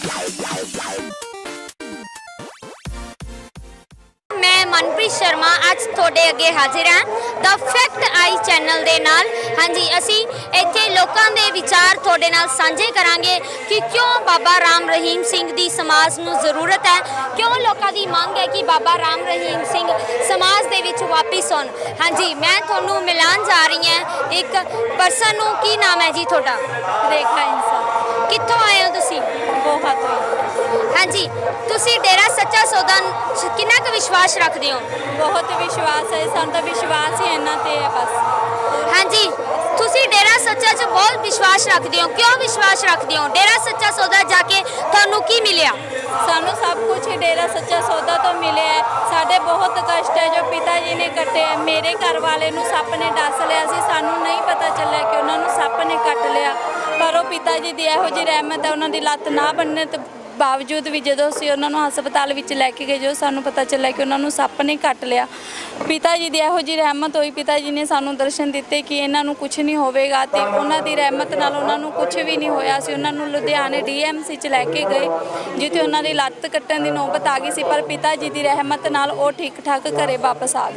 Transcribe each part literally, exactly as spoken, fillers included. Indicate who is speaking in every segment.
Speaker 1: मैं मनप्रीत शर्मा अज थोड़े अगे हाजिर हाँ द फैक्ट आई चैनल दे नाल। हाँ जी, असी इत्थे लोकां दे विचार थोड़े नाल सांझे करांगे कि क्यों बाबा राम रहीम सिंह दी समाज नूं जरूरत है, क्यों लोकां दी मांग है कि बाबा राम रहीम सिंह समाज दे विच वापिस आउण। हाँ जी, मैं तुहानूं मिलान जा रही हां एक परसन नूं। की नाम है जी तुहाडा?
Speaker 2: रेखा इंसान।
Speaker 1: कित्थों आए हो तुसीं?
Speaker 2: बहुत।
Speaker 1: हाँ जी, तुसी डेरा सच्चा सौदा कितना क विश्वास रखते हो?
Speaker 2: बहुत विश्वास है, सानू तो विश्वास ही इन्ना ते है बस।
Speaker 1: हाँ जी, तुसी डेरा सच्चा च बहुत विश्वास रखते हो, क्यों विश्वास रखते हो? डेरा सच्चा सौदा जाके थानू की मिलिया?
Speaker 2: सानू सब कुछ ही डेरा सच्चा सौदा तो मिले है। साडे बहुत कष्ट है जो पिता जी ने कटे है। मेरे घर वाले नू सप ने डस लिया सी, सानू नहीं पता चलिया कि उन्होंने सप ने कट लिया, पर वो पिता जी की इहो जी रहमत है, उन्होंने लत्त ना बनने तो बावजूद भी जो असीं उन्होंने हस्पताल में लैके गए, जो सानू पता चलिया कि उन्होंने सप ने कट लिया। पिता जी की इहो जी रहमत हुई, पिता जी ने सानू दर्शन दिते कि इन्हों कुछ नहीं होवेगा, तो उन्हों की रहमत नाल उन्होंने कुछ भी नहीं होया। असीं उन्होंने लुधियाने डी एम सी च लैके गए, जिथे उन्होंने लत्त कट्टण की नौबत आ गई सी, पर पिता जी की रहमत नाल वो ठीक ठाक घरे वापस आ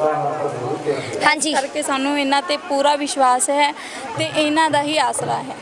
Speaker 2: गए।
Speaker 1: हाँ जी,
Speaker 2: करके सानू इन्हां ते पूरा विश्वास है, तो इन्हां दा ही आसरा है।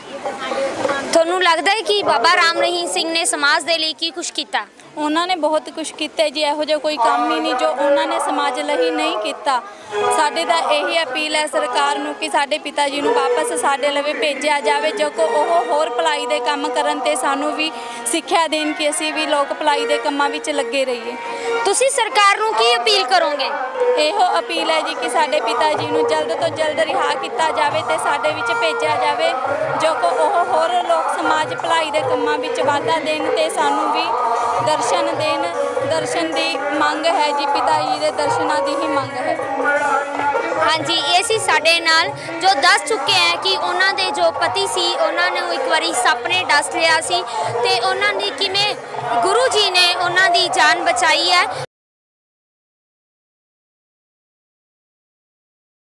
Speaker 1: थानू लगता है कि बाबा राम रहीम सिंह ने समाज के लिए की कुछ किया?
Speaker 2: उन्होंने बहुत कुछ किया जी, इहो जिहा कोई काम ही नहीं जो उन्होंने समाज लई नहीं किया। साडे दा यही अपील है सरकार नूं कि साडे पिता जी नूं वापस साडे लवे भेजिया जाए, जो को ओह होर भलाई दे काम करन ते सानू भी सिक्ख्या देन कि असीं भी लोक भलाई दे कामां विच लगे रहीए।
Speaker 1: तुसीं सरकार नूं की अपील करोगे?
Speaker 2: इहो अपील है जी कि साडे पिता जी नूं जल्द तो जल्द रिहा किया जाए ते साडे विच भेजिया जाए, जो को ओह होर लोक समाज भलाई दे कामां विच वाधा देन ते सानू भी दर्शन देन। दर्शन की मंग है जी, पिता जी के दर्शनों की ही मंग है।
Speaker 1: हाँ जी, ये सी साडे नाल जो दस चुके हैं कि उन्हों दे जो पति सी उन्होंने एक बारी सप ने डस लिया सी, ते उन्होंने किवें गुरु जी ने उन्हों की जान बचाई है।